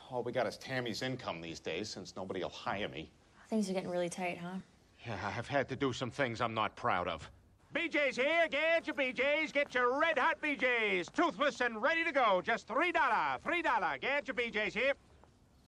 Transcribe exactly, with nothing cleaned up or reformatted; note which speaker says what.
Speaker 1: All we got is Tammy's income these days, since nobody will hire me.
Speaker 2: Things are getting really tight, huh?
Speaker 3: Yeah, I've had to do some things I'm not proud of. B Js here, get your B Js, get your red hot B Js. Toothless and ready to go, just three dollars, three dollars. Get your B Js here.